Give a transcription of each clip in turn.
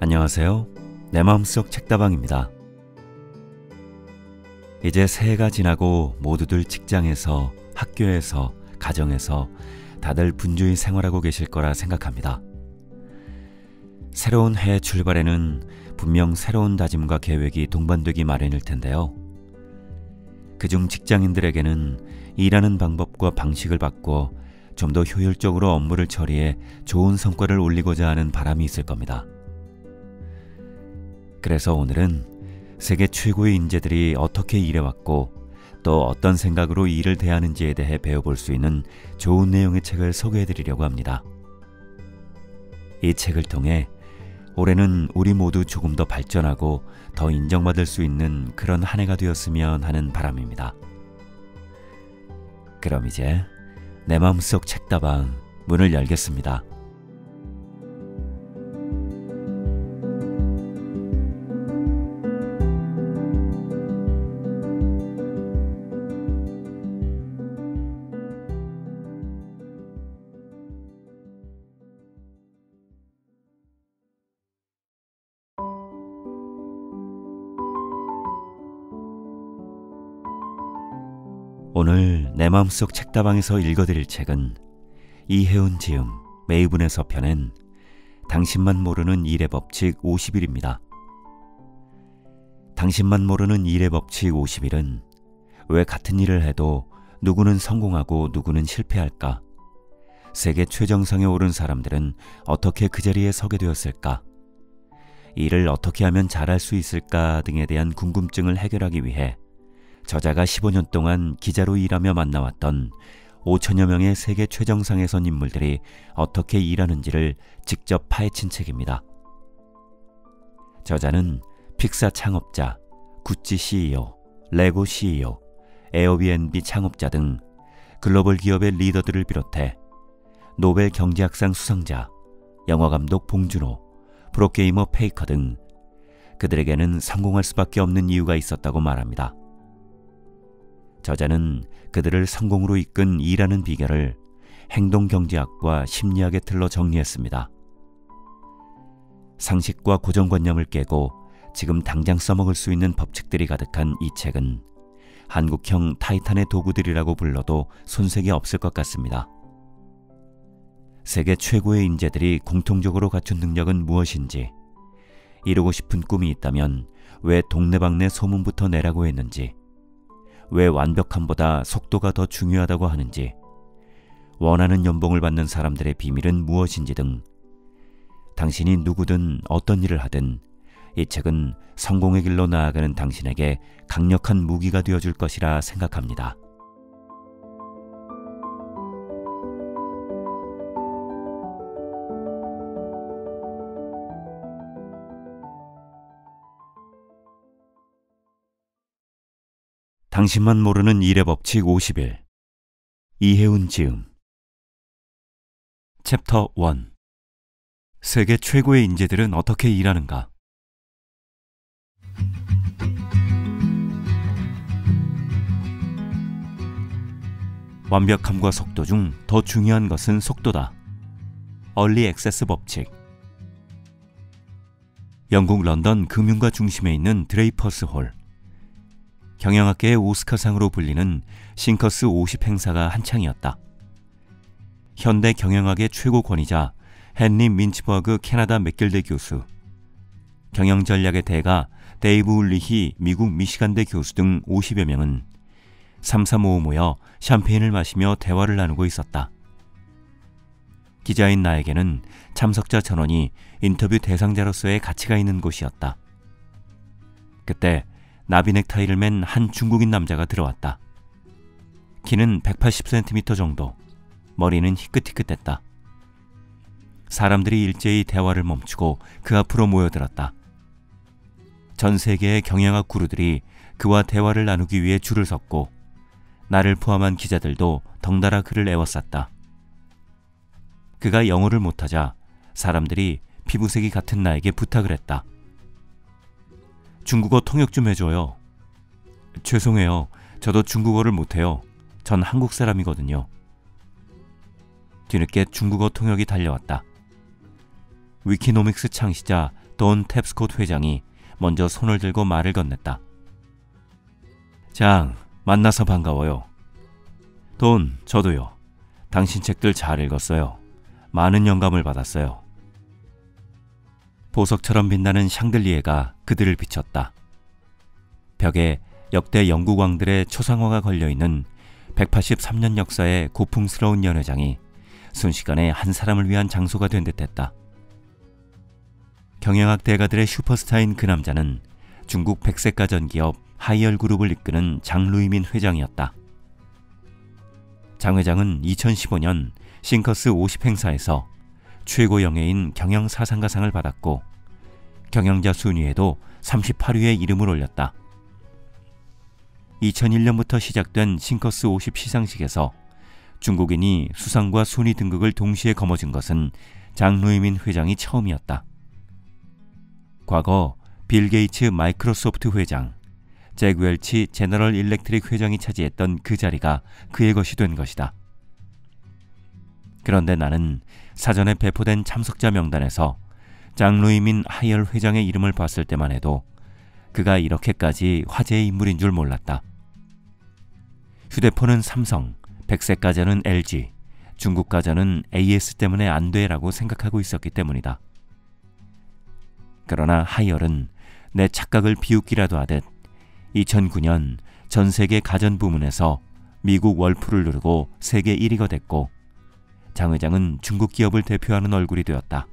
안녕하세요. 내 마음속 책다방입니다. 이제 새해가 지나고 모두들 직장에서, 학교에서, 가정에서 다들 분주히 생활하고 계실 거라 생각합니다. 새로운 해 출발에는 분명 새로운 다짐과 계획이 동반되기 마련일 텐데요. 그중 직장인들에게는 일하는 방법과 방식을 바꿔 좀 더 효율적으로 업무를 처리해 좋은 성과를 올리고자 하는 바람이 있을 겁니다. 그래서 오늘은 세계 최고의 인재들이 어떻게 일해왔고 또 어떤 생각으로 일을 대하는지에 대해 배워볼 수 있는 좋은 내용의 책을 소개해드리려고 합니다. 이 책을 통해 올해는 우리 모두 조금 더 발전하고 더 인정받을 수 있는 그런 한 해가 되었으면 하는 바람입니다. 그럼 이제 내 마음속 책다방 문을 열겠습니다. 오늘 내 마음속 책다방에서 읽어드릴 책은 이혜훈 지음, 메이븐에서 펴낸 당신만 모르는 일의 법칙 50일입니다. 당신만 모르는 일의 법칙 50일은 왜 같은 일을 해도 누구는 성공하고 누구는 실패할까? 세계 최정상에 오른 사람들은 어떻게 그 자리에 서게 되었을까? 일을 어떻게 하면 잘할 수 있을까 등에 대한 궁금증을 해결하기 위해 저자가 15년 동안 기자로 일하며 만나왔던 5천여 명의 세계 최정상에 선 인물들이 어떻게 일하는지를 직접 파헤친 책입니다. 저자는 픽사 창업자, 구찌 CEO, 레고 CEO, 에어비앤비 창업자 등 글로벌 기업의 리더들을 비롯해 노벨 경제학상 수상자, 영화감독 봉준호, 프로게이머 페이커 등 그들에게는 성공할 수밖에 없는 이유가 있었다고 말합니다. 저자는 그들을 성공으로 이끈 일하는 비결을 행동경제학과 심리학의 틀로 정리했습니다. 상식과 고정관념을 깨고 지금 당장 써먹을 수 있는 법칙들이 가득한 이 책은 한국형 타이탄의 도구들이라고 불러도 손색이 없을 것 같습니다. 세계 최고의 인재들이 공통적으로 갖춘 능력은 무엇인지, 이루고 싶은 꿈이 있다면 왜 동네방네 소문부터 내라고 했는지, 왜 완벽함보다 속도가 더 중요하다고 하는지, 원하는 연봉을 받는 사람들의 비밀은 무엇인지 등 당신이 누구든 어떤 일을 하든 이 책은 성공의 길로 나아가는 당신에게 강력한 무기가 되어줄 것이라 생각합니다. 당신만 모르는 일의 법칙 50일. 이혜훈 지음. 챕터 1. 세계 최고의 인재들은 어떻게 일하는가? 완벽함과 속도 중 더 중요한 것은 속도다. 얼리 액세스 법칙. 영국 런던 금융가 중심에 있는 드레이퍼스 홀. 경영학계의 오스카상으로 불리는 싱커스 50 행사가 한창이었다. 현대 경영학의 최고 권위자 헨리 민츠버그 캐나다 맥길대 교수, 경영전략의 대가 데이브 울리히 미국 미시간대 교수 등 50여 명은 삼삼오오 모여 샴페인을 마시며 대화를 나누고 있었다. 기자인 나에게는 참석자 전원이 인터뷰 대상자로서의 가치가 있는 곳이었다. 그때 나비 넥타이를 맨 한 중국인 남자가 들어왔다. 키는 180cm 정도, 머리는 희끗희끗했다. 사람들이 일제히 대화를 멈추고 그 앞으로 모여들었다. 전 세계의 경영학 구루들이 그와 대화를 나누기 위해 줄을 섰고 나를 포함한 기자들도 덩달아 그를 애워쌌다. 그가 영어를 못하자 사람들이 피부색이 같은 나에게 부탁을 했다. 중국어 통역 좀 해줘요. 죄송해요. 저도 중국어를 못해요. 전 한국 사람이거든요. 뒤늦게 중국어 통역이 달려왔다. 위키노믹스 창시자 돈 탭스콧 회장이 먼저 손을 들고 말을 건넸다. 장, 만나서 반가워요. 돈, 저도요. 당신 책들 잘 읽었어요. 많은 영감을 받았어요. 보석처럼 빛나는 샹들리에가 그들을 비췄다. 벽에 역대 영국 왕들의 초상화가 걸려있는 183년 역사의 고풍스러운 연회장이 순식간에 한 사람을 위한 장소가 된 듯했다. 경영학 대가들의 슈퍼스타인 그 남자는 중국 백색가 전기업 하이얼 그룹을 이끄는 장 루이민 회장이었다. 장 회장은 2015년 싱커스 50 행사에서 최고 영예인 경영사상가상을 받았고 경영자 순위에도 38위에 이름을 올렸다. 2001년부터 시작된 싱커스 50 시상식에서 중국인이 수상과 순위 등극을 동시에 거머쥔 것은 장 루이민 회장이 처음이었다. 과거 빌 게이츠 마이크로소프트 회장, 잭 웰치 제너럴 일렉트릭 회장이 차지했던 그 자리가 그의 것이 된 것이다. 그런데 나는 사전에 배포된 참석자 명단에서 장 루이민 하이얼 회장의 이름을 봤을 때만 해도 그가 이렇게까지 화제의 인물인 줄 몰랐다. 휴대폰은 삼성, 백색 가전은 LG, 중국 가전은 AS 때문에 안 돼라고 생각하고 있었기 때문이다. 그러나 하이얼은 내 착각을 비웃기라도 하듯 2009년 전 세계 가전 부문에서 미국 월프를 누르고 세계 1위가 됐고 장 회장은 중국 기업을 대표하는 얼굴이 되었다.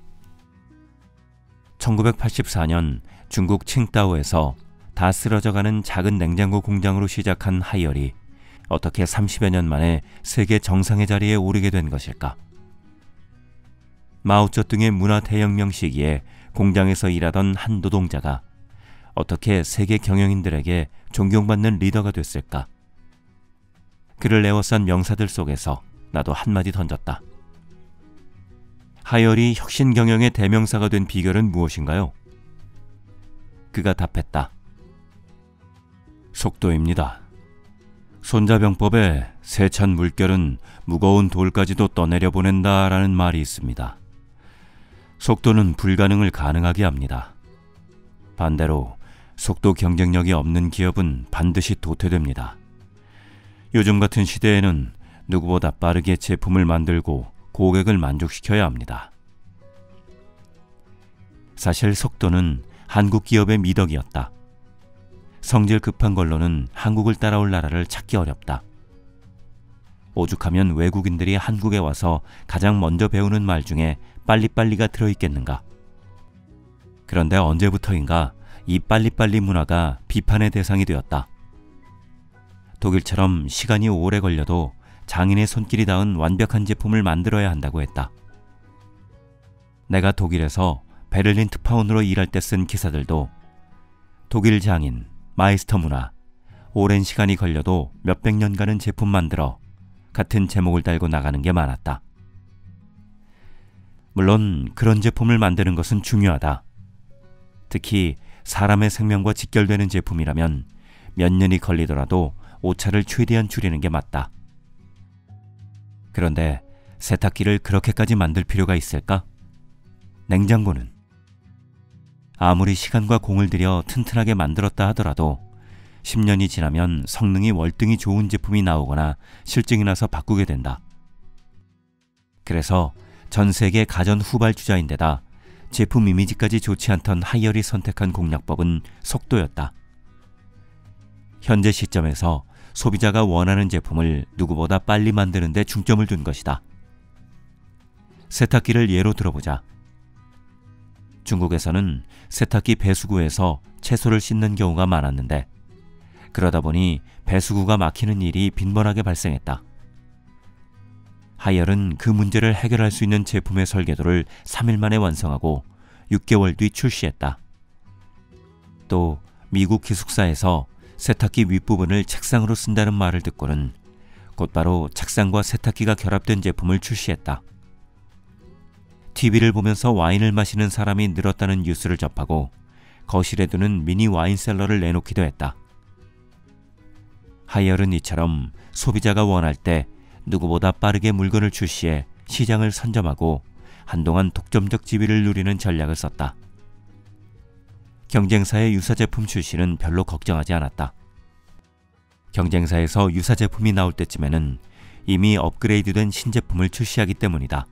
1984년 중국 칭다오에서 다 쓰러져가는 작은 냉장고 공장으로 시작한 하이얼이 어떻게 30여 년 만에 세계 정상의 자리에 오르게 된 것일까? 마오쩌둥의 문화 대혁명 시기에 공장에서 일하던 한 노동자가 어떻게 세계 경영인들에게 존경받는 리더가 됐을까? 그를 에워싼 명사들 속에서 나도 한마디 던졌다. 하이얼이 혁신 경영의 대명사가 된 비결은 무엇인가요? 그가 답했다. 속도입니다. 손자병법에 세찬 물결은 무거운 돌까지도 떠내려 보낸다라는 말이 있습니다. 속도는 불가능을 가능하게 합니다. 반대로 속도 경쟁력이 없는 기업은 반드시 도태됩니다. 요즘 같은 시대에는 누구보다 빠르게 제품을 만들고 고객을 만족시켜야 합니다. 사실 속도는 한국 기업의 미덕이었다. 성질 급한 걸로는 한국을 따라올 나라를 찾기 어렵다. 오죽하면 외국인들이 한국에 와서 가장 먼저 배우는 말 중에 빨리빨리가 들어있겠는가. 그런데 언제부터인가 이 빨리빨리 문화가 비판의 대상이 되었다. 독일처럼 시간이 오래 걸려도 장인의 손길이 닿은 완벽한 제품을 만들어야 한다고 했다. 내가 독일에서 베를린 특파원으로 일할 때 쓴 기사들도 독일 장인, 마이스터 문화, 오랜 시간이 걸려도 몇백 년간은 제품 만들어 같은 제목을 달고 나가는 게 많았다. 물론 그런 제품을 만드는 것은 중요하다. 특히 사람의 생명과 직결되는 제품이라면 몇 년이 걸리더라도 오차를 최대한 줄이는 게 맞다. 그런데 세탁기를 그렇게까지 만들 필요가 있을까? 냉장고는 아무리 시간과 공을 들여 튼튼하게 만들었다 하더라도 10년이 지나면 성능이 월등히 좋은 제품이 나오거나 실증이 나서 바꾸게 된다. 그래서 전 세계 가전 후발주자인데다 제품 이미지까지 좋지 않던 하이얼이 선택한 공략법은 속도였다. 현재 시점에서 소비자가 원하는 제품을 누구보다 빨리 만드는 데 중점을 둔 것이다. 세탁기를 예로 들어보자. 중국에서는 세탁기 배수구에서 채소를 씻는 경우가 많았는데 그러다 보니 배수구가 막히는 일이 빈번하게 발생했다. 하이얼은 그 문제를 해결할 수 있는 제품의 설계도를 3일 만에 완성하고 6개월 뒤 출시했다. 또 미국 기숙사에서 세탁기 윗부분을 책상으로 쓴다는 말을 듣고는 곧바로 책상과 세탁기가 결합된 제품을 출시했다. TV를 보면서 와인을 마시는 사람이 늘었다는 뉴스를 접하고 거실에 두는 미니 와인셀러를 내놓기도 했다. 하이얼은 이처럼 소비자가 원할 때 누구보다 빠르게 물건을 출시해 시장을 선점하고 한동안 독점적 지위를 누리는 전략을 썼다. 경쟁사의 유사제품 출시는 별로 걱정하지 않았다. 경쟁사에서 유사제품이 나올 때쯤에는 이미 업그레이드된 신제품을 출시하기 때문이다.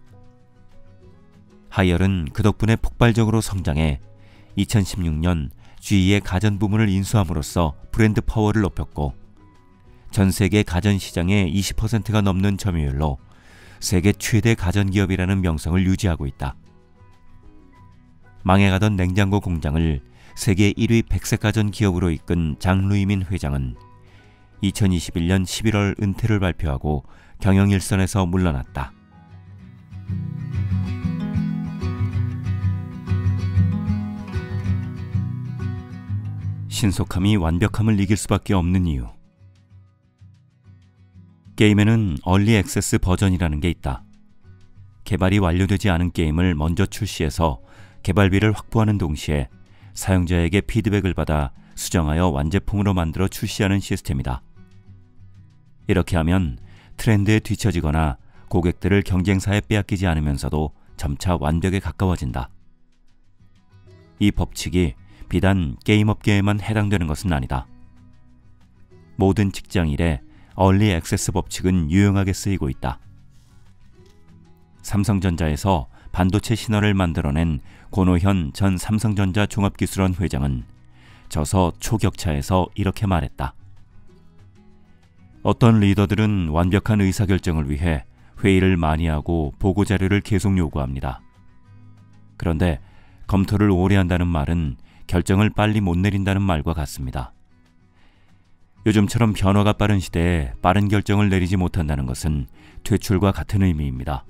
하이얼은 그 덕분에 폭발적으로 성장해 2016년 GE의 가전 부문을 인수함으로써 브랜드 파워를 높였고 전 세계 가전 시장의 20%가 넘는 점유율로 세계 최대 가전 기업이라는 명성을 유지하고 있다. 망해가던 냉장고 공장을 세계 1위 백색 가전 기업으로 이끈 장루이민 회장은 2021년 11월 은퇴를 발표하고 경영일선에서 물러났다. 신속함이 완벽함을 이길 수밖에 없는 이유. 게임에는 얼리 액세스 버전이라는 게 있다. 개발이 완료되지 않은 게임을 먼저 출시해서 개발비를 확보하는 동시에 사용자에게 피드백을 받아 수정하여 완제품으로 만들어 출시하는 시스템이다. 이렇게 하면 트렌드에 뒤처지거나 고객들을 경쟁사에 빼앗기지 않으면서도 점차 완벽에 가까워진다. 이 법칙이 비단 게임업계에만 해당되는 것은 아니다. 모든 직장일에 얼리 액세스 법칙은 유용하게 쓰이고 있다. 삼성전자에서 반도체 신화를 만들어낸 고노현 전 삼성전자 종합기술원 회장은 저서 초격차에서 이렇게 말했다. 어떤 리더들은 완벽한 의사결정을 위해 회의를 많이 하고 보고자료를 계속 요구합니다. 그런데 검토를 오래 한다는 말은 결정을 빨리 못 내린다는 말과 같습니다. 요즘처럼 변화가 빠른 시대에 빠른 결정을 내리지 못한다는 것은 퇴출과 같은 의미입니다.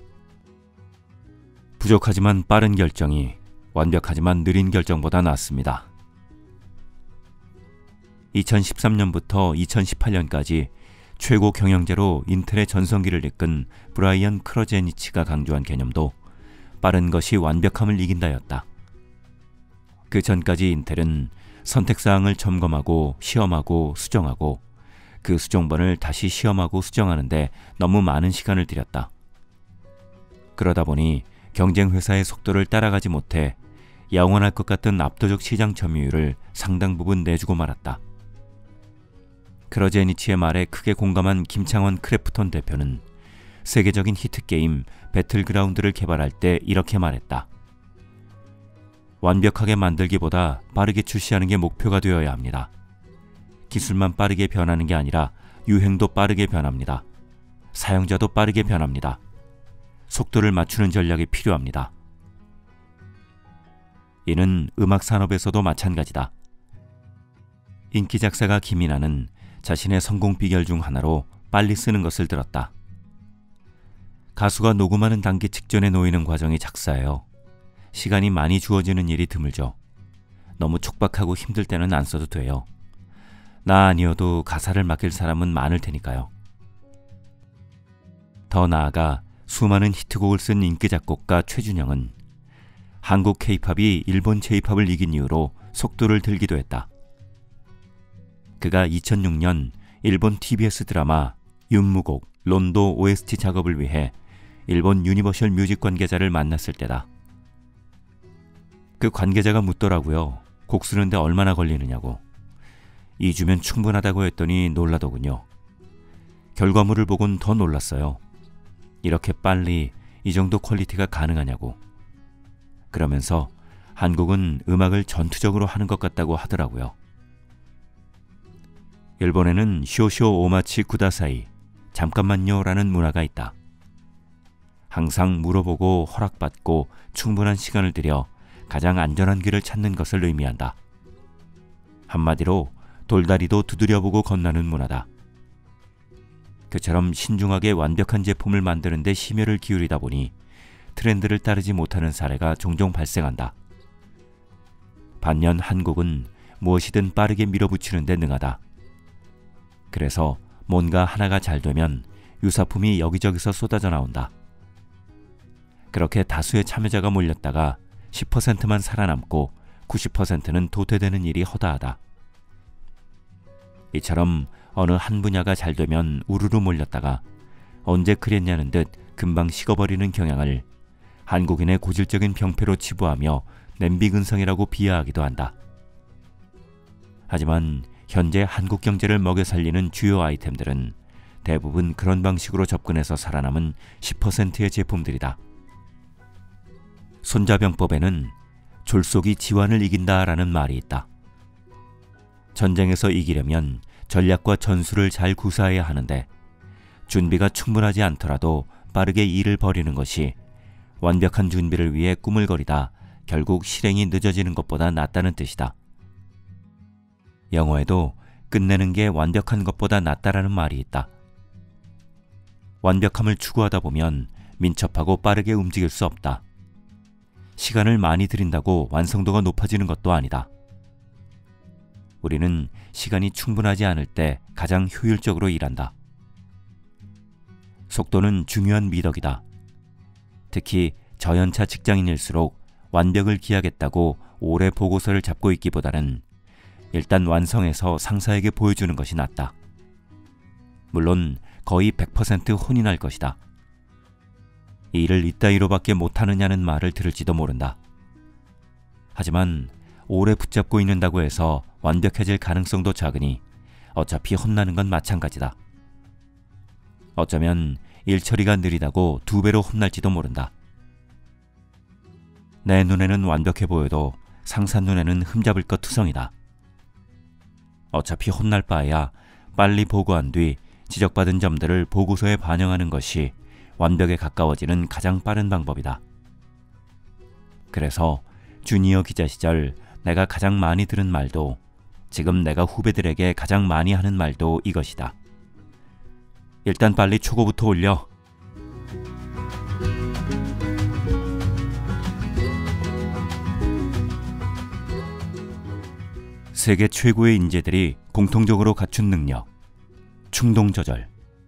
부족하지만 빠른 결정이 완벽하지만 느린 결정보다 낫습니다. 2013년부터 2018년까지 최고 경영자로 인텔의 전성기를 이끈 브라이언 크러제니치가 강조한 개념도 빠른 것이 완벽함을 이긴다였다. 그 전까지 인텔은 선택사항을 점검하고 시험하고 수정하고 그 수정본을 다시 시험하고 수정하는데 너무 많은 시간을 들였다. 그러다 보니 경쟁 회사의 속도를 따라가지 못해 영원할 것 같던 압도적 시장 점유율을 상당 부분 내주고 말았다. 크러제니치의 말에 크게 공감한 김창원 크래프톤 대표는 세계적인 히트게임 배틀그라운드를 개발할 때 이렇게 말했다. 완벽하게 만들기보다 빠르게 출시하는 게 목표가 되어야 합니다. 기술만 빠르게 변하는 게 아니라 유행도 빠르게 변합니다. 사용자도 빠르게 변합니다. 속도를 맞추는 전략이 필요합니다. 이는 음악 산업에서도 마찬가지다. 인기 작사가 김이나는 자신의 성공 비결 중 하나로 빨리 쓰는 것을 들었다. 가수가 녹음하는 단계 직전에 놓이는 과정이 작사예요. 시간이 많이 주어지는 일이 드물죠. 너무 촉박하고 힘들 때는 안 써도 돼요. 나 아니어도 가사를 맡길 사람은 많을 테니까요. 더 나아가 수많은 히트곡을 쓴 인기 작곡가 최준영은 한국 K-팝이 일본 J-팝을 이긴 이유로 속도를 들기도 했다. 그가 2006년 일본 TBS 드라마 윤무곡 론도 OST 작업을 위해 일본 유니버셜 뮤직 관계자를 만났을 때다. 그 관계자가 묻더라고요. 곡 쓰는데 얼마나 걸리느냐고. 2주면 충분하다고 했더니 놀라더군요. 결과물을 보곤 더 놀랐어요. 이렇게 빨리 이 정도 퀄리티가 가능하냐고. 그러면서 한국은 음악을 전투적으로 하는 것 같다고 하더라고요. 일본에는 쇼쇼 오마치 구다사이, 잠깐만요 라는 문화가 있다. 항상 물어보고 허락받고 충분한 시간을 들여 가장 안전한 길을 찾는 것을 의미한다. 한마디로 돌다리도 두드려보고 건너는 문화다. 그처럼 신중하게 완벽한 제품을 만드는 데 심혈을 기울이다 보니 트렌드를 따르지 못하는 사례가 종종 발생한다. 반면 한국은 무엇이든 빠르게 밀어붙이는 데 능하다. 그래서 뭔가 하나가 잘 되면 유사품이 여기저기서 쏟아져 나온다. 그렇게 다수의 참여자가 몰렸다가 10%만 살아남고 90%는 도태되는 일이 허다하다. 이처럼 어느 한 분야가 잘 되면 우르르 몰렸다가 언제 그랬냐는 듯 금방 식어버리는 경향을 한국인의 고질적인 병폐로 치부하며 냄비근성이라고 비하하기도 한다. 하지만 현재 한국 경제를 먹여 살리는 주요 아이템들은 대부분 그런 방식으로 접근해서 살아남은 10%의 제품들이다. 손자병법에는 졸속이 지환을 이긴다라는 말이 있다. 전쟁에서 이기려면 전략과 전술을 잘 구사해야 하는데 준비가 충분하지 않더라도 빠르게 일을 벌이는 것이 완벽한 준비를 위해 꾸물거리다 결국 실행이 늦어지는 것보다 낫다는 뜻이다. 영어에도 끝내는 게 완벽한 것보다 낫다라는 말이 있다. 완벽함을 추구하다 보면 민첩하고 빠르게 움직일 수 없다. 시간을 많이 들인다고 완성도가 높아지는 것도 아니다. 우리는 시간이 충분하지 않을 때 가장 효율적으로 일한다. 속도는 중요한 미덕이다. 특히 저연차 직장인일수록 완벽을 기하겠다고 오래 보고서를 잡고 있기보다는 일단 완성해서 상사에게 보여주는 것이 낫다. 물론 거의 100% 혼이 날 것이다. 이 일을 이따위로밖에 못하느냐는 말을 들을지도 모른다. 하지만 오래 붙잡고 있는다고 해서 완벽해질 가능성도 작으니 어차피 혼나는 건 마찬가지다. 어쩌면 일 처리가 느리다고 2배로 혼날지도 모른다. 내 눈에는 완벽해 보여도 상사 눈에는 흠잡을 것 투성이다. 어차피 혼날 바에야 빨리 보고한 뒤 지적받은 점들을 보고서에 반영하는 것이 완벽에 가까워지는 가장 빠른 방법이다. 그래서 주니어 기자 시절 내가 가장 많이 들은 말도 지금 내가 후배들에게 가장 많이 하는 말도 이것이다. 일단 빨리 초고부터 올려. 세계 최고의 인재들이 공통적으로 갖춘 능력, 충동 조절.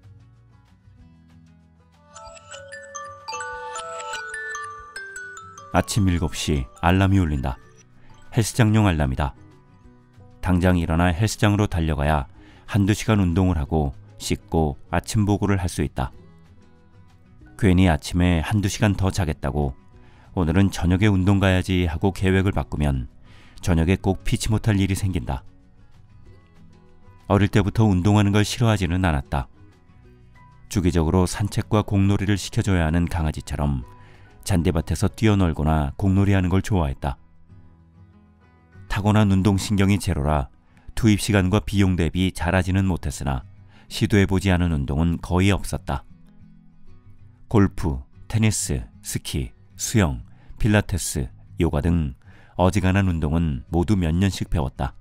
아침 7시 알람이 울린다. 헬스장용 알람이다. 당장 일어나 헬스장으로 달려가야 한두 시간 운동을 하고 씻고 아침 보고를 할 수 있다. 괜히 아침에 한두 시간 더 자겠다고 오늘은 저녁에 운동 가야지 하고 계획을 바꾸면 저녁에 꼭 피치 못할 일이 생긴다. 어릴 때부터 운동하는 걸 싫어하지는 않았다. 주기적으로 산책과 공놀이를 시켜줘야 하는 강아지처럼 잔디밭에서 뛰어놀거나 공놀이하는 걸 좋아했다. 타고난 운동신경이 제로라 투입 시간과 비용 대비 잘하지는 못했으나 시도해보지 않은 운동은 거의 없었다. 골프, 테니스, 스키, 수영, 필라테스, 요가 등 어지간한 운동은 모두 몇 년씩 배웠다.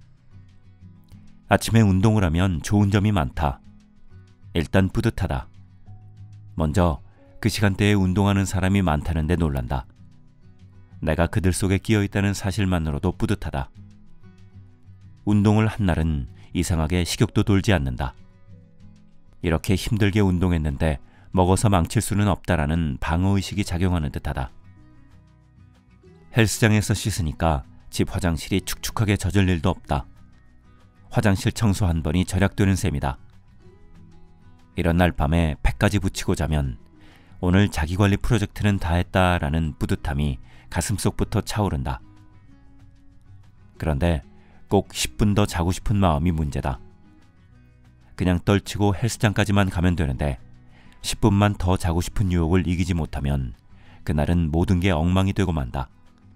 아침에 운동을 하면 좋은 점이 많다. 일단 뿌듯하다. 먼저 그 시간대에 운동하는 사람이 많다는데 놀란다. 내가 그들 속에 끼어있다는 사실만으로도 뿌듯하다. 운동을 한 날은 이상하게 식욕도 돌지 않는다. 이렇게 힘들게 운동했는데 먹어서 망칠 수는 없다라는 방어의식이 작용하는 듯하다. 헬스장에서 씻으니까 집 화장실이 축축하게 젖을 일도 없다. 화장실 청소 한 번이 절약되는 셈이다. 이런 날 밤에 팩까지 붙이고 자면 오늘 자기관리 프로젝트는 다 했다라는 뿌듯함이 가슴속부터 차오른다. 그런데 꼭 10분 더 자고 싶은 마음이 문제다. 그냥 떨치고 헬스장까지만 가면 되는데 10분만 더 자고 싶은 유혹을 이기지 못하면 그날은 모든 게 엉망이 되고 만다.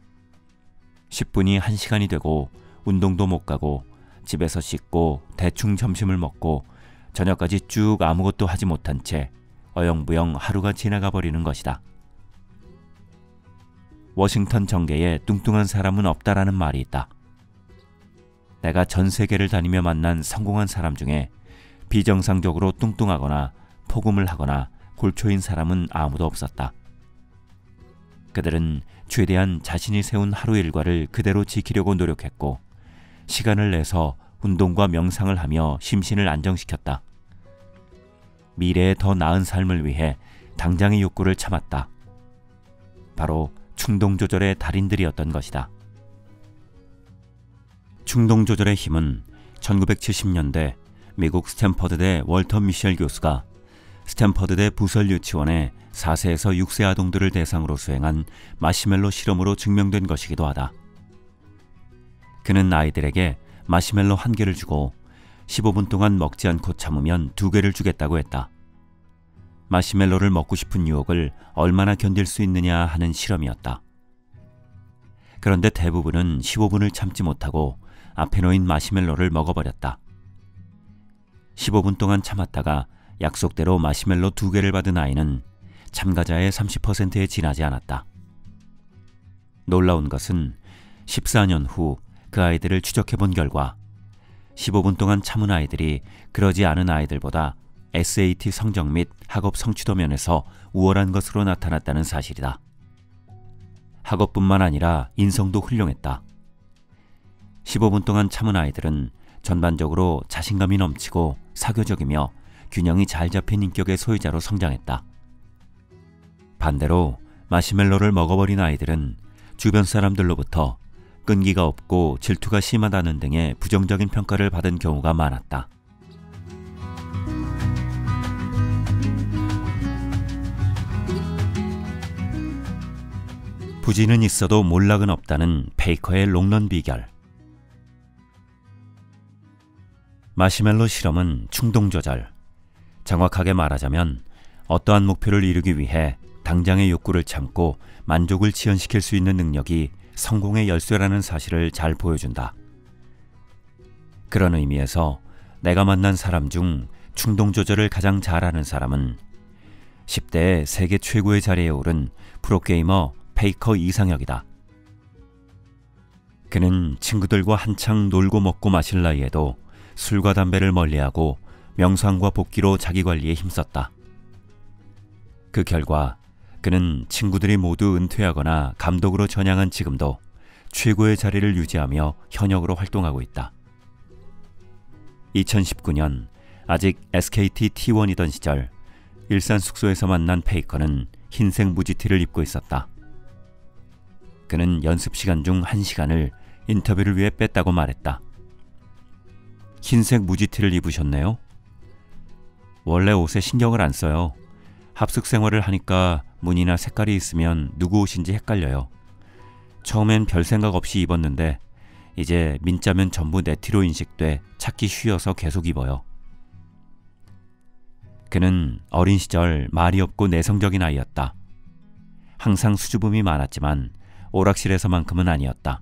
10분이 1시간이 되고 운동도 못 가고 집에서 씻고 대충 점심을 먹고 저녁까지 쭉 아무것도 하지 못한 채 어영부영 하루가 지나가 버리는 것이다. 워싱턴 정계에 뚱뚱한 사람은 없다라는 말이 있다. 내가 전 세계를 다니며 만난 성공한 사람 중에 비정상적으로 뚱뚱하거나 폭음을 하거나 골초인 사람은 아무도 없었다. 그들은 최대한 자신이 세운 하루 일과를 그대로 지키려고 노력했고 시간을 내서 운동과 명상을 하며 심신을 안정시켰다. 미래의 더 나은 삶을 위해 당장의 욕구를 참았다. 바로 충동조절의 달인들이었던 것이다. 충동조절의 힘은 1970년대 미국 스탠퍼드대 월터 미셸 교수가 스탠퍼드대 부설 유치원의 4세에서 6세 아동들을 대상으로 수행한 마시멜로 실험으로 증명된 것이기도 하다. 그는 아이들에게 마시멜로 1개를 주고 15분 동안 먹지 않고 참으면 2개를 주겠다고 했다. 마시멜로를 먹고 싶은 유혹을 얼마나 견딜 수 있느냐 하는 실험이었다. 그런데 대부분은 15분을 참지 못하고 앞에 놓인 마시멜로를 먹어버렸다. 15분 동안 참았다가 약속대로 마시멜로 2개를 받은 아이는 참가자의 30%에 지나지 않았다. 놀라운 것은 14년 후 그 아이들을 추적해본 결과 15분 동안 참은 아이들이 그러지 않은 아이들보다 SAT 성적 및 학업 성취도 면에서 우월한 것으로 나타났다는 사실이다. 학업뿐만 아니라 인성도 훌륭했다. 15분 동안 참은 아이들은 전반적으로 자신감이 넘치고 사교적이며 균형이 잘 잡힌 인격의 소유자로 성장했다. 반대로 마시멜로를 먹어버린 아이들은 주변 사람들로부터 끈기가 없고 질투가 심하다는 등의 부정적인 평가를 받은 경우가 많았다. 부지는 있어도 몰락은 없다는 페이커의 롱런 비결. 마시멜로 실험은 충동 조절, 정확하게 말하자면 어떠한 목표를 이루기 위해 당장의 욕구를 참고 만족을 지연시킬 수 있는 능력이 성공의 열쇠라는 사실을 잘 보여준다. 그런 의미에서 내가 만난 사람 중 충동 조절을 가장 잘하는 사람은 10대의 세계 최고의 자리에 오른 프로게이머 페이커 이상혁이다. 그는 친구들과 한창 놀고 먹고 마실 나이에도 술과 담배를 멀리하고 명상과 복기로 자기관리에 힘썼다. 그 결과 그는 친구들이 모두 은퇴하거나 감독으로 전향한 지금도 최고의 자리를 유지하며 현역으로 활동하고 있다. 2019년 아직 SKT T1이던 시절 일산 숙소에서 만난 페이커는 흰색 무지티를 입고 있었다. 그는 연습 시간 중 1시간을 인터뷰를 위해 뺐다고 말했다. 흰색 무지티를 입으셨네요? 원래 옷에 신경을 안 써요. 합숙 생활을 하니까 무늬나 색깔이 있으면 누구 옷인지 헷갈려요. 처음엔 별 생각 없이 입었는데 이제 민자면 전부 내 티로 인식돼 찾기 쉬워서 계속 입어요. 그는 어린 시절 말이 없고 내성적인 아이였다. 항상 수줍음이 많았지만 오락실에서만큼은 아니었다.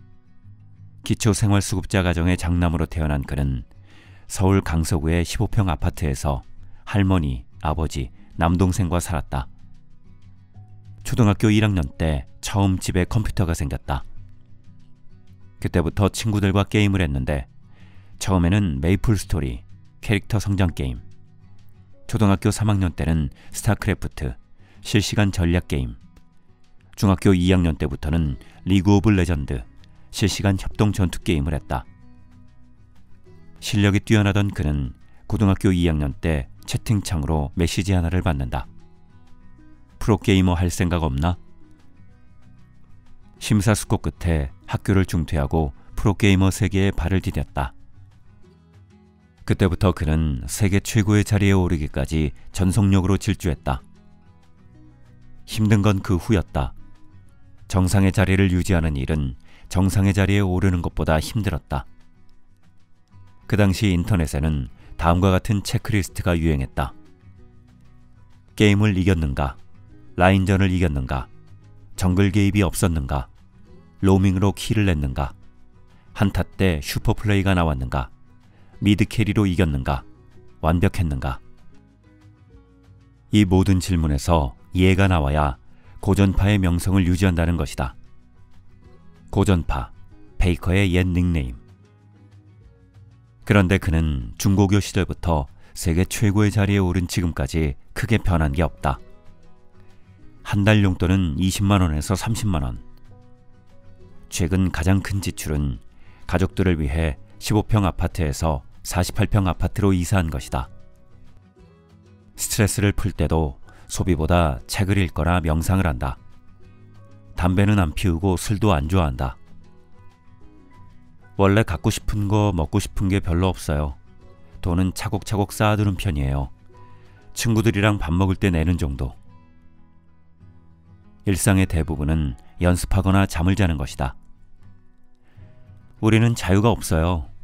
기초생활수급자 가정의 장남으로 태어난 그는 서울 강서구의 15평 아파트에서 할머니, 아버지, 남동생과 살았다. 초등학교 1학년 때 처음 집에 컴퓨터가 생겼다. 그때부터 친구들과 게임을 했는데 처음에는 메이플 스토리, 캐릭터 성장 게임, 초등학교 3학년 때는 스타크래프트, 실시간 전략 게임, 중학교 2학년 때부터는 리그 오브 레전드, 실시간 협동 전투 게임을 했다. 실력이 뛰어나던 그는 고등학교 2학년 때 채팅창으로 메시지 하나를 받는다. 프로게이머 할 생각 없나? 심사숙고 끝에 학교를 중퇴하고 프로게이머 세계에 발을 디뎠다. 그때부터 그는 세계 최고의 자리에 오르기까지 전속력으로 질주했다. 힘든 건 그 후였다. 정상의 자리를 유지하는 일은 정상의 자리에 오르는 것보다 힘들었다. 그 당시 인터넷에는 다음과 같은 체크리스트가 유행했다. 게임을 이겼는가? 라인전을 이겼는가? 정글 개입이 없었는가? 로밍으로 킬을 냈는가? 한타 때 슈퍼플레이가 나왔는가? 미드 캐리로 이겼는가? 완벽했는가? 이 모든 질문에서 예가 나와야 고전파의 명성을 유지한다는 것이다. 고전파, 페이커의 옛 닉네임. 그런데 그는 중고교 시절부터 세계 최고의 자리에 오른 지금까지 크게 변한 게 없다. 한 달 용돈은 20만 원에서 30만 원. 최근 가장 큰 지출은 가족들을 위해 15평 아파트에서 48평 아파트로 이사한 것이다. 스트레스를 풀 때도 소비보다 책을 읽거나 명상을 한다. 담배는 안 피우고 술도 안 좋아한다. 원래 갖고 싶은 거 먹고 싶은 게 별로 없어요. 돈은 차곡차곡 쌓아두는 편이에요. 친구들이랑 밥 먹을 때 내는 정도. 일상의 대부분은 연습하거나 잠을 자는 것이다. 우리는 자유가 없어요.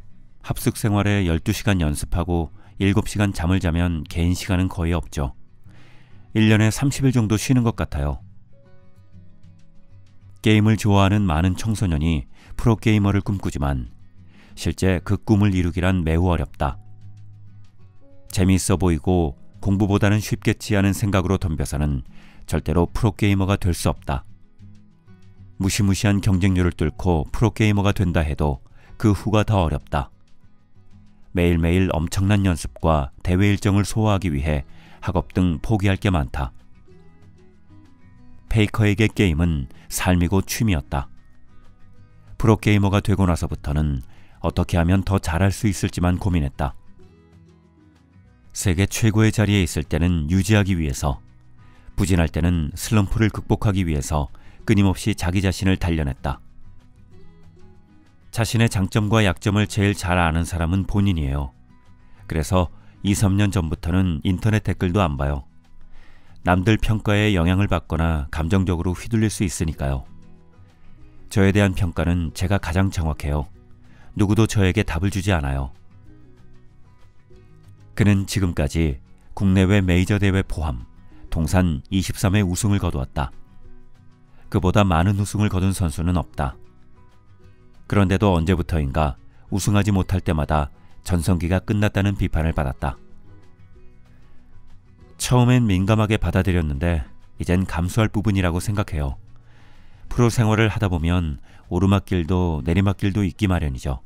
합숙 생활에 12시간 연습하고 7시간 잠을 자면 개인 시간은 거의 없죠. 1년에 30일 정도 쉬는 것 같아요. 게임을 좋아하는 많은 청소년이 프로게이머를 꿈꾸지만 실제 그 꿈을 이루기란 매우 어렵다. 재미있어 보이고 공부보다는 쉽겠지 하는 생각으로 덤벼서는 절대로 프로게이머가 될 수 없다. 무시무시한 경쟁률을 뚫고 프로게이머가 된다 해도 그 후가 더 어렵다. 매일매일 엄청난 연습과 대회 일정을 소화하기 위해 학업 등 포기할 게 많다. 페이커에게 게임은 삶이고 취미였다. 프로게이머가 되고 나서부터는 어떻게 하면 더 잘할 수 있을지만 고민했다. 세계 최고의 자리에 있을 때는 유지하기 위해서, 부진할 때는 슬럼프를 극복하기 위해서 끊임없이 자기 자신을 단련했다. 자신의 장점과 약점을 제일 잘 아는 사람은 본인이에요. 그래서 2, 3년 전부터는 인터넷 댓글도 안 봐요. 남들 평가에 영향을 받거나 감정적으로 휘둘릴 수 있으니까요. 저에 대한 평가는 제가 가장 정확해요. 누구도 저에게 답을 주지 않아요. 그는 지금까지 국내외 메이저 대회 포함 통산 23회 우승을 거두었다. 그보다 많은 우승을 거둔 선수는 없다. 그런데도 언제부터인가 우승하지 못할 때마다 전성기가 끝났다는 비판을 받았다. 처음엔 민감하게 받아들였는데 이젠 감수할 부분이라고 생각해요. 프로 생활을 하다 보면 오르막길도 내리막길도 있기 마련이죠.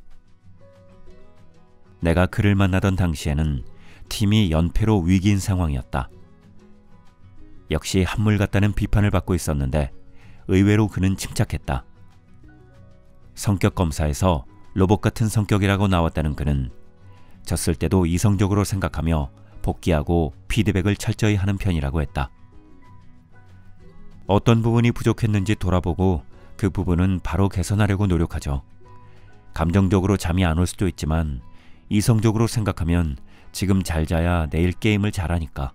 내가 그를 만나던 당시에는 팀이 연패로 위기인 상황이었다. 역시 한물 같다는 비판을 받고 있었는데 의외로 그는 침착했다. 성격 검사에서 로봇 같은 성격이라고 나왔다는 그는 졌을 때도 이성적으로 생각하며 복귀하고 피드백을 철저히 하는 편이라고 했다. 어떤 부분이 부족했는지 돌아보고 그 부분은 바로 개선하려고 노력하죠. 감정적으로 잠이 안 올 수도 있지만 이성적으로 생각하면 지금 잘 자야 내일 게임을 잘하니까.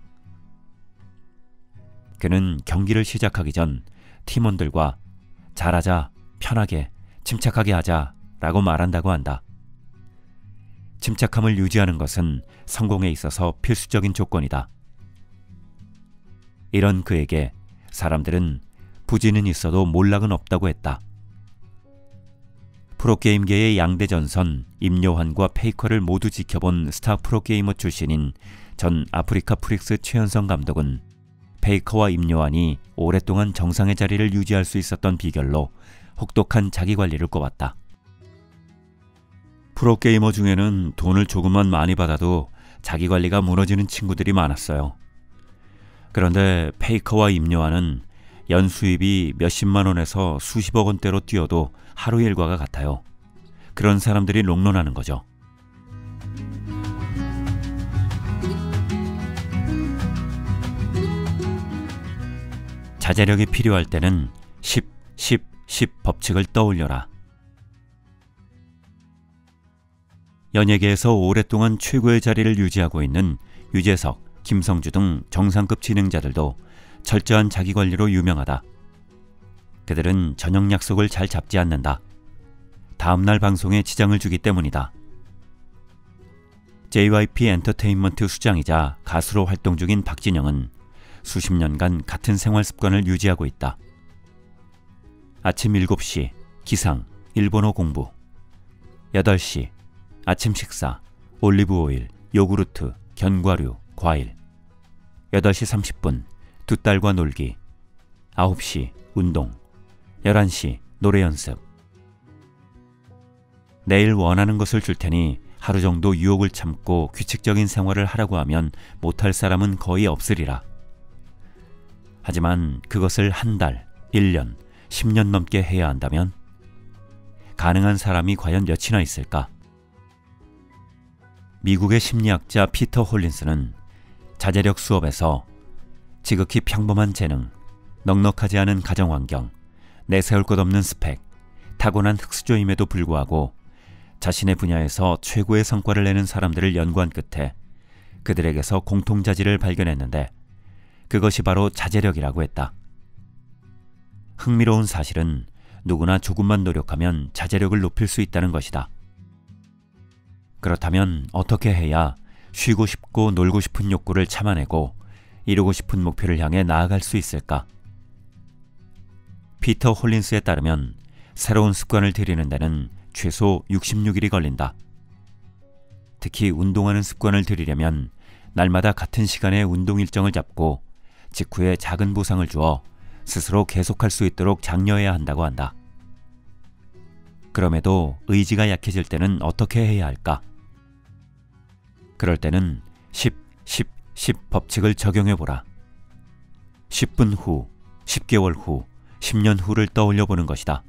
그는 경기를 시작하기 전 팀원들과 잘하자, 편하게, 침착하게 하자 라고 말한다고 한다. 침착함을 유지하는 것은 성공에 있어서 필수적인 조건이다. 이런 그에게 사람들은 부진은 있어도 몰락은 없다고 했다. 프로게임계의 양대 전선 임요환과 페이커를 모두 지켜본 스타 프로게이머 출신인 전 아프리카 프릭스 최현성 감독은 페이커와 임요환이 오랫동안 정상의 자리를 유지할 수 있었던 비결로 혹독한 자기관리를 꼽았다. 프로게이머 중에는 돈을 조금만 많이 받아도 자기관리가 무너지는 친구들이 많았어요. 그런데 페이커와 임요환은 연수입이 몇십만 원에서 수십억 원대로 뛰어도 하루 일과가 같아요. 그런 사람들이 롱런하는 거죠. 자제력이 필요할 때는 10, 10, 10 법칙을 떠올려라. 연예계에서 오랫동안 최고의 자리를 유지하고 있는 유재석, 김성주 등 정상급 진행자들도 철저한 자기관리로 유명하다. 그들은 저녁 약속을 잘 잡지 않는다. 다음날 방송에 지장을 주기 때문이다. JYP 엔터테인먼트 수장이자 가수로 활동 중인 박진영은 수십 년간 같은 생활 습관을 유지하고 있다. 아침 7시 기상, 일본어 공부. 8시 아침 식사, 올리브 오일, 요구르트, 견과류, 과일. 8시 30분 두 딸과 놀기. 9시 운동. 11시 노래 연습. 내일 원하는 것을 줄 테니 하루 정도 유혹을 참고 규칙적인 생활을 하라고 하면 못할 사람은 거의 없으리라. 하지만 그것을 한 달, 1년, 10년 넘게 해야 한다면 가능한 사람이 과연 몇이나 있을까? 미국의 심리학자 피터 홀린스는 자제력 수업에서 지극히 평범한 재능, 넉넉하지 않은 가정환경, 내세울 것 없는 스펙, 타고난 흙수저임에도 불구하고 자신의 분야에서 최고의 성과를 내는 사람들을 연구한 끝에 그들에게서 공통자질을 발견했는데 그것이 바로 자제력이라고 했다. 흥미로운 사실은 누구나 조금만 노력하면 자제력을 높일 수 있다는 것이다. 그렇다면 어떻게 해야 쉬고 싶고 놀고 싶은 욕구를 참아내고 이루고 싶은 목표를 향해 나아갈 수 있을까? 피터 홀린스에 따르면 새로운 습관을 들이는 데는 최소 66일이 걸린다. 특히 운동하는 습관을 들이려면 날마다 같은 시간에 운동 일정을 잡고 직후에 작은 보상을 주어 스스로 계속할 수 있도록 장려해야 한다고 한다. 그럼에도 의지가 약해질 때는 어떻게 해야 할까? 그럴 때는 10, 10, 10 법칙을 적용해보라. 10분 후, 10개월 후, 10년 후를 떠올려 보는 것이다.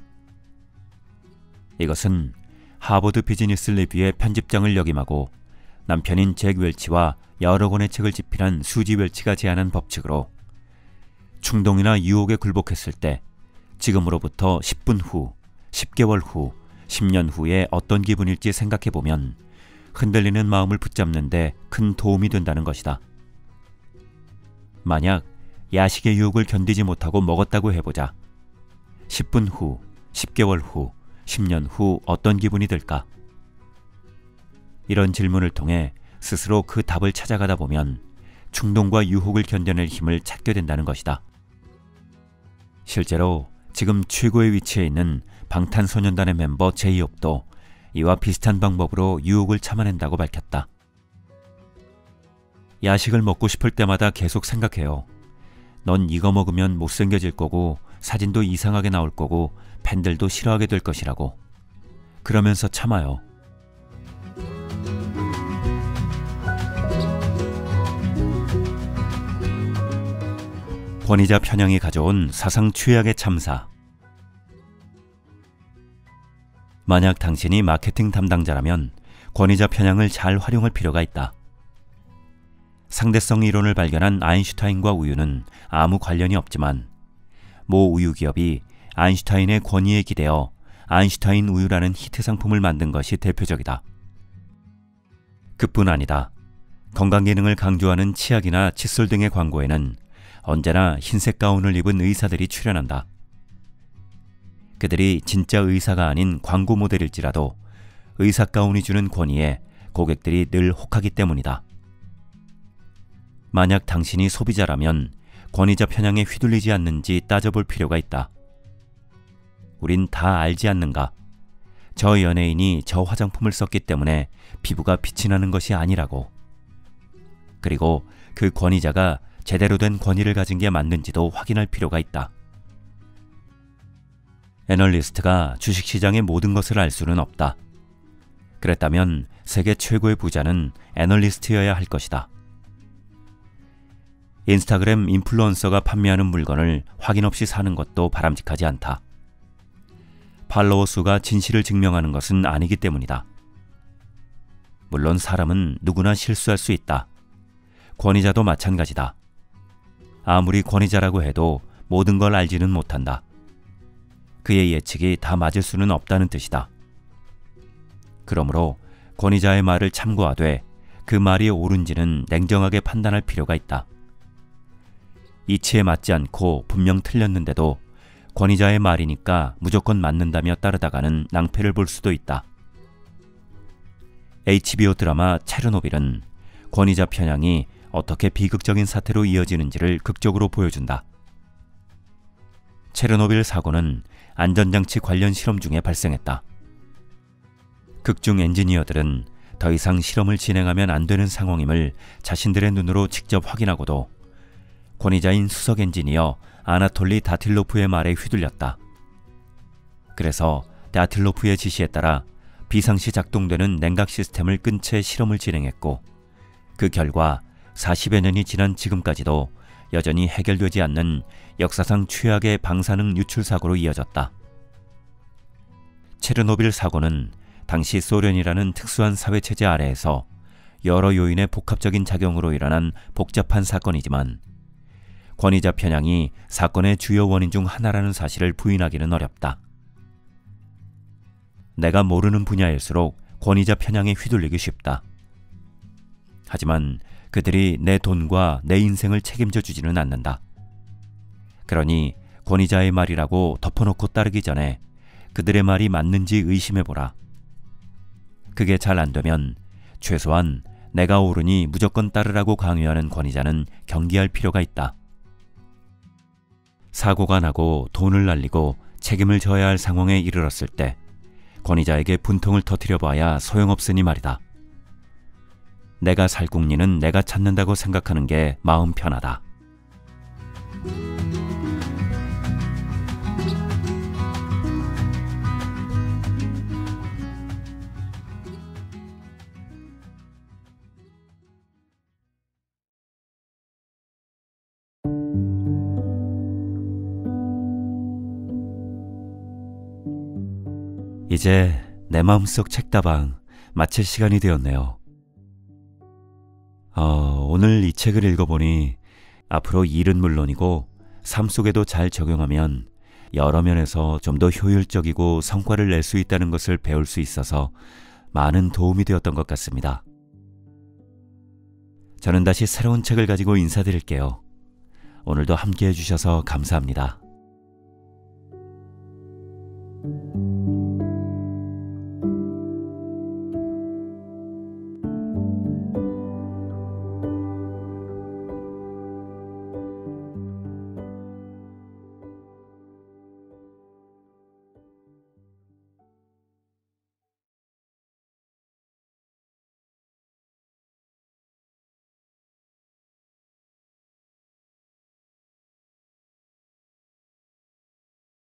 이것은 하버드 비즈니스 리뷰의 편집장을 역임하고 남편인 잭 웰치와 여러 권의 책을 집필한 수지 웰치가 제안한 법칙으로 충동이나 유혹에 굴복했을 때 지금으로부터 10분 후, 10개월 후, 10년 후에 어떤 기분일지 생각해보면 흔들리는 마음을 붙잡는 데 큰 도움이 된다는 것이다. 만약 야식의 유혹을 견디지 못하고 먹었다고 해보자. 10분 후, 10개월 후, 10년 후 어떤 기분이 들까? 이런 질문을 통해 스스로 그 답을 찾아가다 보면 충동과 유혹을 견뎌낼 힘을 찾게 된다는 것이다. 실제로 지금 최고의 위치에 있는 방탄소년단의 멤버 제이홉도 이와 비슷한 방법으로 유혹을 참아낸다고 밝혔다. 야식을 먹고 싶을 때마다 계속 생각해요. 넌 이거 먹으면 못생겨질 거고 사진도 이상하게 나올 거고 팬들도 싫어하게 될 것이라고. 그러면서 참아요. 권위자 편향이 가져온 사상 최악의 참사. 만약 당신이 마케팅 담당자라면 권위자 편향을 잘 활용할 필요가 있다. 상대성 이론을 발견한 아인슈타인과 우유는 아무 관련이 없지만 모 우유 기업이 아인슈타인의 권위에 기대어 아인슈타인 우유라는 히트 상품을 만든 것이 대표적이다. 그뿐 아니다. 건강기능을 강조하는 치약이나 칫솔 등의 광고에는 언제나 흰색 가운을 입은 의사들이 출연한다. 그들이 진짜 의사가 아닌 광고 모델일지라도 의사 가운이 주는 권위에 고객들이 늘 혹하기 때문이다. 만약 당신이 소비자라면 권위자 편향에 휘둘리지 않는지 따져볼 필요가 있다. 우린 다 알지 않는가? 저 연예인이 저 화장품을 썼기 때문에 피부가 빛이 나는 것이 아니라고. 그리고 그 권위자가 제대로 된 권위를 가진 게 맞는지도 확인할 필요가 있다. 애널리스트가 주식시장의 모든 것을 알 수는 없다. 그랬다면 세계 최고의 부자는 애널리스트여야 할 것이다. 인스타그램 인플루언서가 판매하는 물건을 확인 없이 사는 것도 바람직하지 않다. 팔로워 수가 진실을 증명하는 것은 아니기 때문이다. 물론 사람은 누구나 실수할 수 있다. 권위자도 마찬가지다. 아무리 권위자라고 해도 모든 걸 알지는 못한다. 그의 예측이 다 맞을 수는 없다는 뜻이다. 그러므로 권위자의 말을 참고하되 그 말이 옳은지는 냉정하게 판단할 필요가 있다. 이치에 맞지 않고 분명 틀렸는데도 권위자의 말이니까 무조건 맞는다며 따르다가는 낭패를 볼 수도 있다. HBO 드라마 체르노빌은 권위자 편향이 어떻게 비극적인 사태로 이어지는지를 극적으로 보여준다. 체르노빌 사고는 안전장치 관련 실험 중에 발생했다. 극중 엔지니어들은 더 이상 실험을 진행하면 안 되는 상황임을 자신들의 눈으로 직접 확인하고도 권위자인 수석 엔지니어 아나톨리 다틸로프의 말에 휘둘렸다. 그래서 다틸로프의 지시에 따라 비상시 작동되는 냉각 시스템을 끈 채 실험을 진행했고 그 결과 40여 년이 지난 지금까지도 여전히 해결되지 않는 역사상 최악의 방사능 유출 사고로 이어졌다. 체르노빌 사고는 당시 소련이라는 특수한 사회체제 아래에서 여러 요인의 복합적인 작용으로 일어난 복잡한 사건이지만 권위자 편향이 사건의 주요 원인 중 하나라는 사실을 부인하기는 어렵다. 내가 모르는 분야일수록 권위자 편향에 휘둘리기 쉽다. 하지만 그들이 내 돈과 내 인생을 책임져 주지는 않는다. 그러니 권위자의 말이라고 덮어놓고 따르기 전에 그들의 말이 맞는지 의심해보라. 그게 잘 안 되면 최소한 내가 옳으니 무조건 따르라고 강요하는 권위자는 경계할 필요가 있다. 사고가 나고 돈을 날리고 책임을 져야 할 상황에 이르렀을 때 권위자에게 분통을 터뜨려 봐야 소용없으니 말이다. 내가 살 궁리는 내가 찾는다고 생각하는 게 마음 편하다. 이제 내 마음속 책다방 마칠 시간이 되었네요. 오늘 이 책을 읽어보니 앞으로 일은 물론이고 삶 속에도 잘 적용하면 여러 면에서 좀 더 효율적이고 성과를 낼 수 있다는 것을 배울 수 있어서 많은 도움이 되었던 것 같습니다. 저는 다시 새로운 책을 가지고 인사드릴게요. 오늘도 함께 해주셔서 감사합니다.